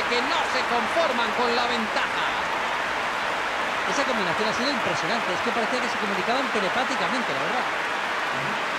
que no se conforman con la ventaja. Esa combinación ha sido impresionante. Es que parecía que se comunicaban telepáticamente, la verdad.